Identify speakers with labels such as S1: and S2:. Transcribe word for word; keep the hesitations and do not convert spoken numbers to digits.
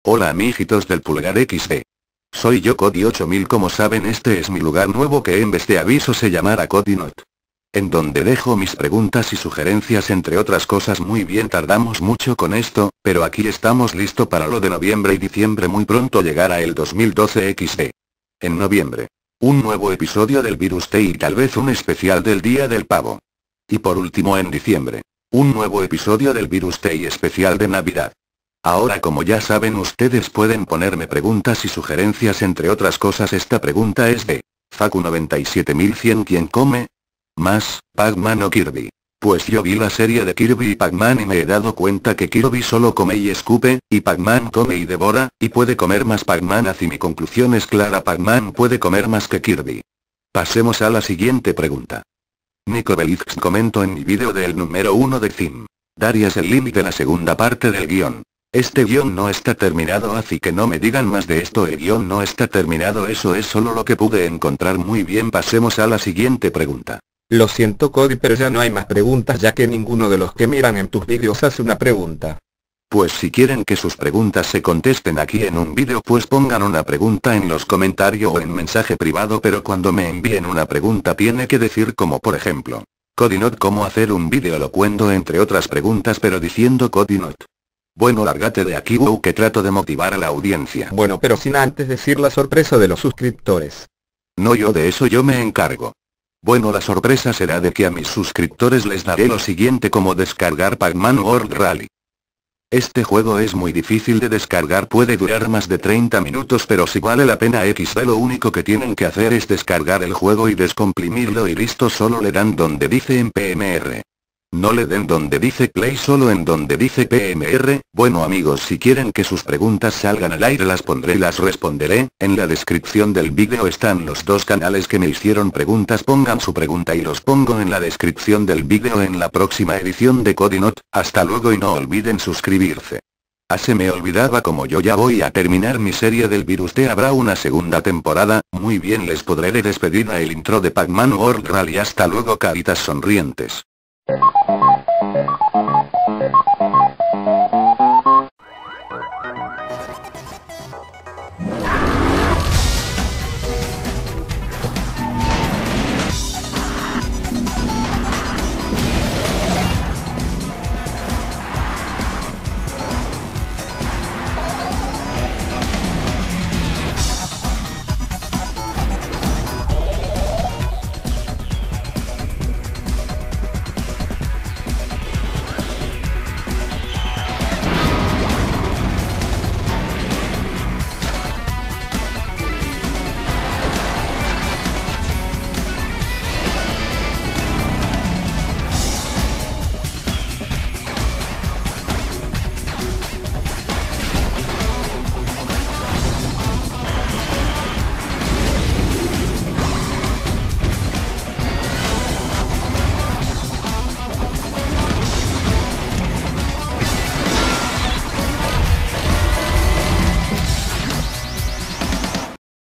S1: Hola amiguitos del Pulgar equis de. Soy yo Cody ocho mil, como saben este es mi lugar nuevo que en vez de aviso se llamará CodyNot. En donde dejo mis preguntas y sugerencias entre otras cosas. Muy bien, tardamos mucho con esto, pero aquí estamos listo para lo de noviembre y diciembre. Muy pronto llegará el dos mil doce equis de. En noviembre, un nuevo episodio del Virus Day y tal vez un especial del Día del Pavo. Y por último en diciembre, un nuevo episodio del Virus Day especial de Navidad. Ahora, como ya saben, ustedes pueden ponerme preguntas y sugerencias entre otras cosas. Esta pregunta es de Facu noventa y siete mil cien. ¿Quién come más, Pac-Man o Kirby? Pues yo vi la serie de Kirby y Pac-Man y me he dado cuenta que Kirby solo come y escupe, y Pac-Man come y devora, y puede comer más Pac-Man. Así mi conclusión es clara: Pac-Man puede comer más que Kirby. Pasemos a la siguiente pregunta. Nico Belix comentó en mi vídeo del número uno de Theme. Darías el límite, la segunda parte del guión. Este guión no está terminado, así que no me digan más de esto. El guión no está terminado, eso es solo lo que pude encontrar. Muy bien, pasemos a la siguiente pregunta.
S2: Lo siento Cody, pero ya no hay más preguntas, ya que ninguno de los que miran en tus vídeos hace una pregunta.
S1: Pues si quieren que sus preguntas se contesten aquí en un vídeo, pues pongan una pregunta en los comentarios o en mensaje privado, pero cuando me envíen una pregunta tiene que decir, como por ejemplo, CodyNot cómo hacer un vídeo, lo cuento entre otras preguntas, pero diciendo CodyNot. Bueno, lárgate de aquí, wow, que trato de motivar a la audiencia.
S2: Bueno, pero sin antes decir la sorpresa de los suscriptores.
S1: No, yo de eso yo me encargo. Bueno, la sorpresa será de que a mis suscriptores les daré lo siguiente: como descargar Pac-Man World Rally. Este juego es muy difícil de descargar, puede durar más de treinta minutos, pero si vale la pena equis de. Lo único que tienen que hacer es descargar el juego y descomprimirlo y listo. Solo le dan donde dice en P M R. No le den donde dice play, solo en donde dice P M R. Bueno amigos, si quieren que sus preguntas salgan al aire las pondré y las responderé. En la descripción del vídeo están los dos canales que me hicieron preguntas. Pongan su pregunta y los pongo en la descripción del vídeo en la próxima edición de CodyNot. Hasta luego y no olviden suscribirse. Ah, se me olvidaba, como yo ya voy a terminar mi serie del Virus Day, habrá una segunda temporada. Muy bien, les podré despedir a el intro de Pac-Man World Rally. Hasta luego, caritas sonrientes.
S3: Thank you.